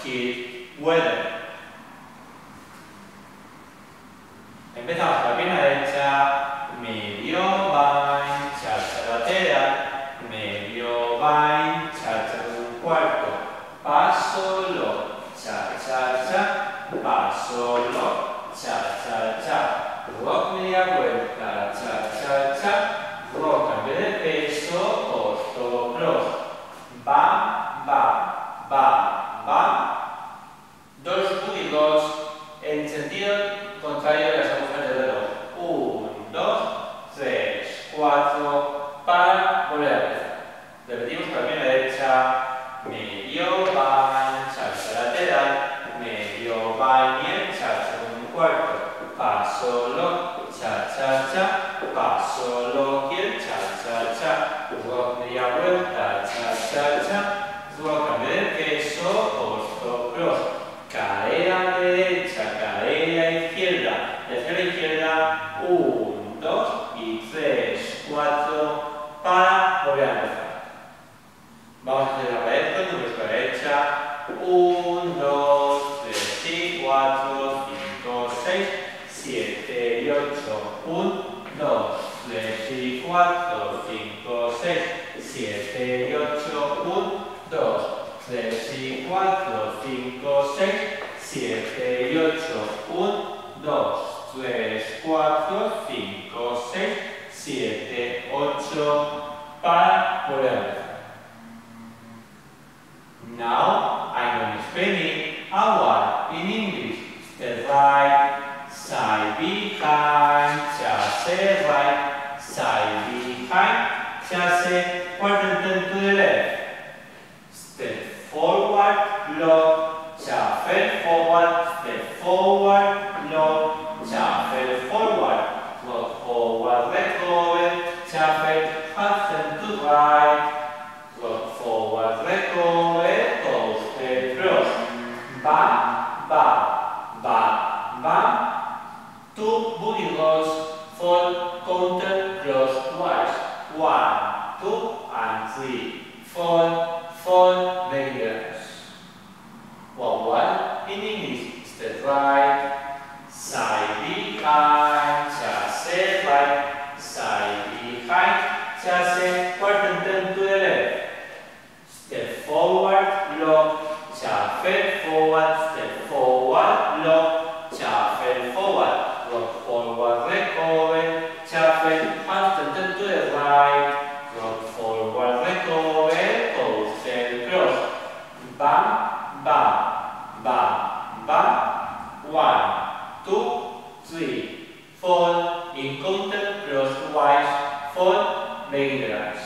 heat, weather. Empezamos por la pierna derecha, medio bind, cha-cha lateral, medio bind, cha-cha un cuarto, paso lock, cha-cha-cha, paso lock, cha-cha-cha, rock media vuelta, cha-cha-cha, rock cambio de peso, orto cross, bam, bam, bam, bam, dos búdigos en sentido contrario de las agujas del reloj. 1, 2, 3, 4, para volver a empezar. Repetimos con la pierna derecha, medio bind, cha-cha lateral, medio bind y el cha-cha un cuarto, paso lock, cha-cha-cha, paso lock y el cha-cha-cha, rock media vuelta, cha-cha-cha, rock cambio de peso, orto cross, cadera derecha, cadera izquierda, izquierda, 1, 2 y 3, 4, para volver a empezar. Vamos a hacer la pared con números con la derecha, 1, 2, 3 y 4, 5, 6, 7 y 8, 1, 2, 3 y 4, 5, 6, 7 y 8, 1, 2, 3 y 4, 5, 6, 7 y 8, 1, 2, 3, 4, 5, 6, 7, 8, para volver a empezar. Now I'm going to explain it out in English. The right, side behind, chasse right, side behind, chasse quarter turn to the left. Step forward, lock, shuffle forward, step forward, lock, shuffle forward, rock forward, recover, shuffle, half turn to right, rock forward, recover, coaster cross, bam, bam, bam, bam, two booty rolls, four counter crosswise, 1, 2, and 3, 4, 4 beginners. One in English, step right, side behind, chasse right, side behind, chasse quarter turn to the left. Step forward, lock, shuffle forward, step forward, lock, shuffle forward, rock forward, recover, shuffle, half turn to the right, rock forward, recover, coaster cross, bam, bam, bam, bam, 1, 2, 3, 4, in counter crosswise, 4 beginners.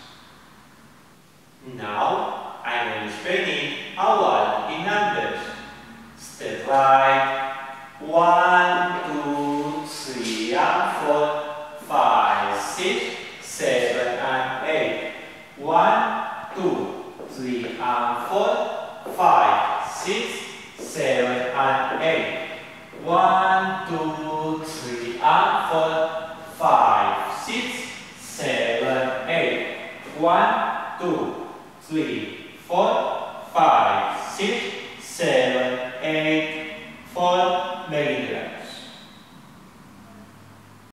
Now I'm going to explain it out in numbers. Step right, 1, 2, 3, and 4, 5, 6, 7, and 8. 1, 2, 3, and 4, 5, 6, 7, and 8. 1, 2, 3, and 4, 5, 6, 7, 8. 1, 2, 3, 4, 5, 6, 7, 8, 4 beginners.